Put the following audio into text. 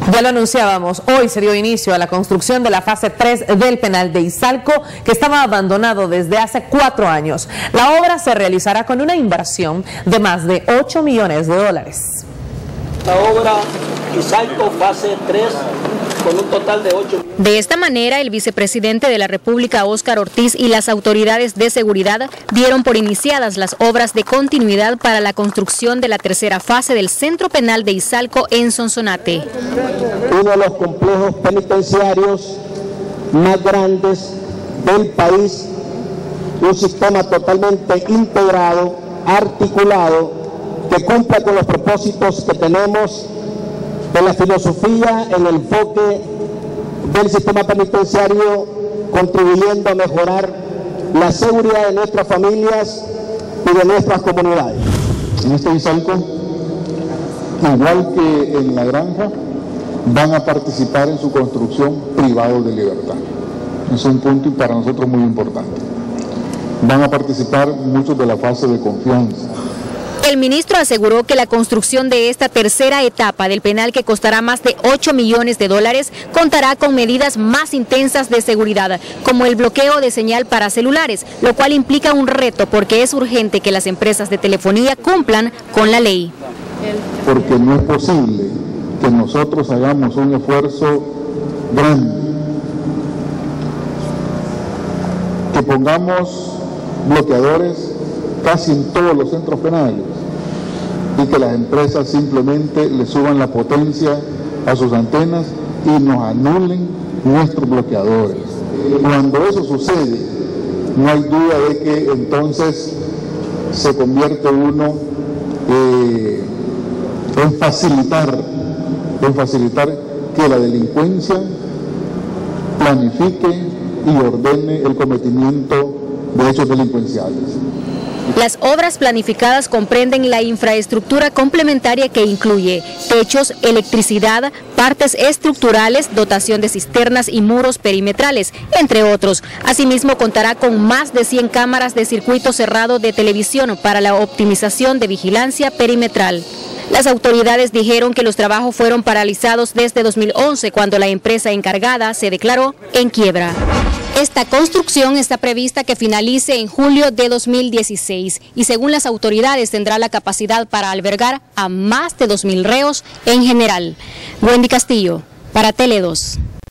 Ya lo anunciábamos, hoy se dio inicio a la construcción de la fase 3 del penal de Izalco, que estaba abandonado desde hace 4 años. La obra se realizará con una inversión de más de $8 millones. La obra Izalco fase 3 con un total de 8 millones. De esta manera, el vicepresidente de la República, Óscar Ortiz, y las autoridades de seguridad dieron por iniciadas las obras de continuidad para la construcción de la tercera fase del Centro Penal de Izalco en Sonsonate. Uno de los complejos penitenciarios más grandes del país, un sistema totalmente integrado, articulado, que cumpla con los propósitos que tenemos de la filosofía, el enfoque del sistema penitenciario, contribuyendo a mejorar la seguridad de nuestras familias y de nuestras comunidades. En este Izalco, igual que en La Granja, van a participar en su construcción privados de libertad. Es un punto para nosotros muy importante. Van a participar muchos de la fase de confianza. El ministro aseguró que la construcción de esta tercera etapa del penal, que costará más de $8 millones, contará con medidas más intensas de seguridad, como el bloqueo de señal para celulares, lo cual implica un reto porque es urgente que las empresas de telefonía cumplan con la ley. Porque no es posible que nosotros hagamos un esfuerzo grande, que pongamos bloqueadores casi en todos los centros penales y que las empresas simplemente le suban la potencia a sus antenas y nos anulen nuestros bloqueadores. Cuando eso sucede, no hay duda de que entonces se convierte uno en facilitar que la delincuencia planifique y ordene el cometimiento de hechos delincuenciales. Las obras planificadas comprenden la infraestructura complementaria, que incluye techos, electricidad, partes estructurales, dotación de cisternas y muros perimetrales, entre otros. Asimismo, contará con más de 100 cámaras de circuito cerrado de televisión para la optimización de vigilancia perimetral. Las autoridades dijeron que los trabajos fueron paralizados desde 2011, cuando la empresa encargada se declaró en quiebra. Esta construcción está prevista que finalice en julio de 2016 y, según las autoridades, tendrá la capacidad para albergar a más de 2.000 reos en general. Wendy Castillo, para Tele 2.